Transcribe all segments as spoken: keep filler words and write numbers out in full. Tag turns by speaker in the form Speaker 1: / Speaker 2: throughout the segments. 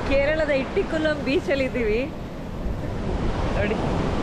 Speaker 1: ಕೇರಳದ ಇಟ್ಟಿಕುಲಂ ಬೀಚಲ್ಲಿ ಇದ್ದೀವಿ ನೋಡಿ.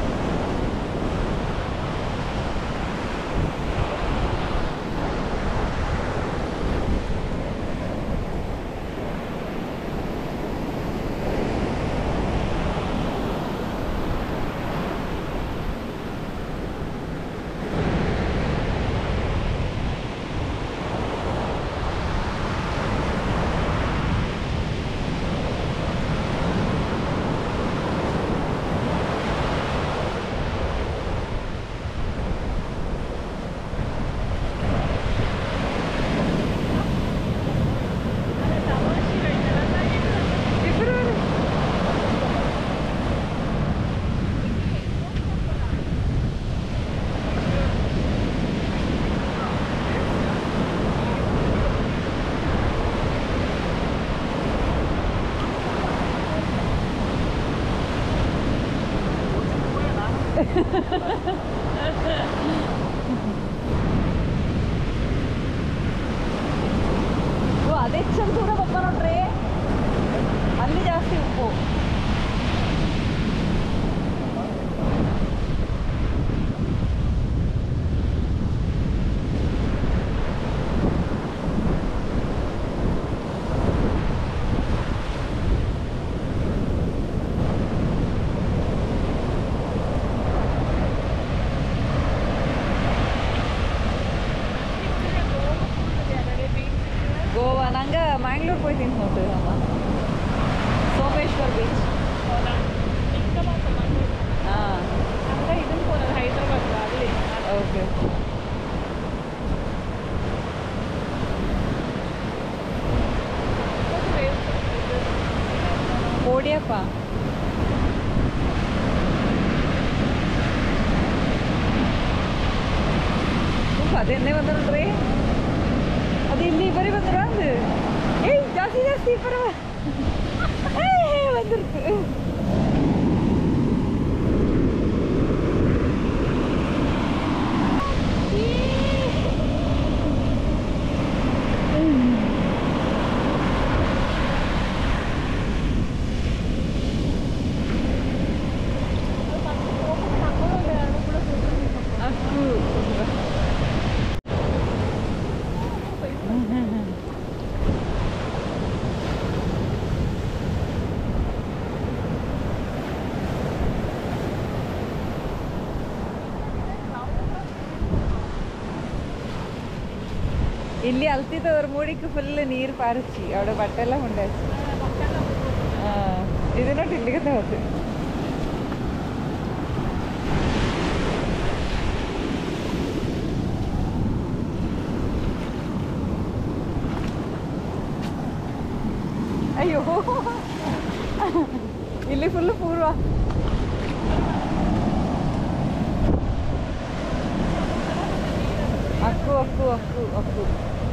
Speaker 1: ಅದೇ ಚಂದೂರ ಬಪ್ಪ ನೋಡ್ರಿ, ಅಲ್ಲಿ ಜಾಸ್ತಿ ಉಪ್ಪು. ಗೋವಾ ನಂಗೆ ಮ್ಯಾಂಗ್ಳೂರ್ போய்ತೀನಿ ನೋಡ್ರಿ ಅಮ್ಮ. ಸೋಮೇಶ್ವರ್ ಬೀಚ್. ಹಾಂ
Speaker 2: ಅಂದರೆ ಇದನ್ನು ಹೋಗೋದು ಹೈದ್ರಾಬಾದ್ ಅಲ್ಲಿ.
Speaker 1: ಓಕೆ. ಕೋಡಿಯಪ್ಪ ಅದೇನೇ ಬಂದ್ರಿ, ಅದು ಇಲ್ಲಿ ಬರೀ ಬಂದ್ರ ಅದು ಏಯ್ ಜಾಸ್ತಿ ಜಾಸ್ತಿ ಪರವ ಬಂದಿರ್ತು. ಇಲ್ಲಿ ಅಲ್ತಿದ್ದವ್ರ ಮೂಡಿക്ക് ಫುಲ್ ನೀರು ಪಾರಿಸಿ അവിടെ ಬಟ್ಟೆಲ್ಲ ಹೊಂಡಾಚಿ. ഇതിനോട്ട് ഇಲ್ಲಿಗೆ ಹೋಗ್ತು. ಅಯ್ಯೋ ಇಲ್ಲಿ ಫುಲ್ ಪೂರ್ವ ಅಕ್ಕು ಅಕ್ಕು ಅಕ್ಕು ಅಕ್ಕು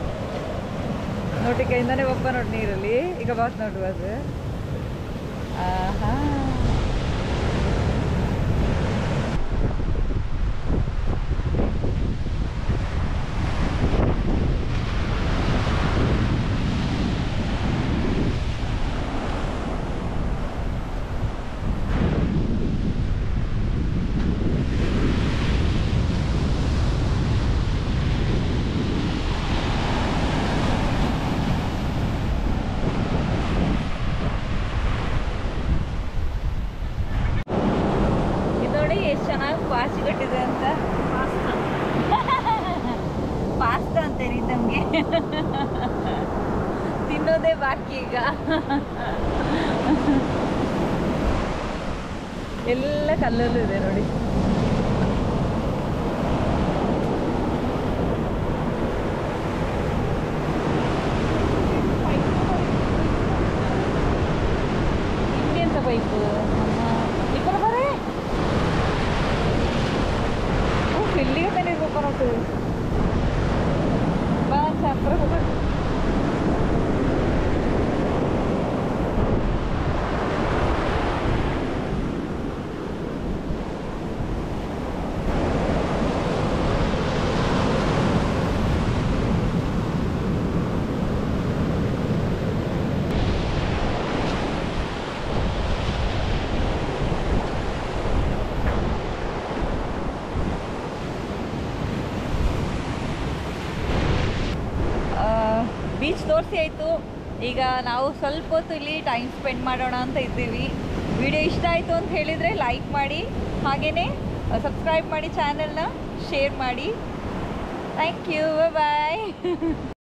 Speaker 1: ನೋಡಿ ಕೈಯಿಂದಾನೆ ಒಬ್ಬ ನೋಡಿ ನೀರಲ್ಲಿ ಈಗ ಬಾತ್ ನೋಡುವ ಅದು. ಆಹಾ ಚೆನ್ನಾಗಿ ಪಾಚಿ ಕಟ್ಟಿದೆ ಅಂತ. ಪಾಸ್ತಾ ಅಂತೇಳಿ ನಮಗೆ ತಿನ್ನೋದೇ ಬಾಕಿ ಈಗ. ಎಲ್ಲ ಕಲ್ಲಲ್ಲೂ ಇದೆ ನೋಡಿ. ಇಂಡಿಯನ್ ಪೈಪು ಈ ಕಡೆ ಬರೇ ಇಲ್ಲಿಗೆ ತಾನೇ ಇರ್ಬೇಕು ನೋಡ್ತು ಬಾ ಹತ್ರ ಹೋಗ. ಬೀಚ್ ತೋರಿಸಿ ಆಯಿತು. ಈಗ ನಾವು ಸ್ವಲ್ಪ ಹೊತ್ತು ಇಲ್ಲಿ ಟೈಮ್ ಸ್ಪೆಂಡ್ ಮಾಡೋಣ ಅಂತ ಇದ್ದೀವಿ. ವಿಡಿಯೋ ಇಷ್ಟ ಆಯಿತು ಅಂತ ಹೇಳಿದರೆ ಲೈಕ್ ಮಾಡಿ, ಹಾಗೆಯೇ ಸಬ್ಸ್ಕ್ರೈಬ್ ಮಾಡಿ, ಚಾನೆಲ್ನ ಶೇರ್ ಮಾಡಿ. Thank you, bye.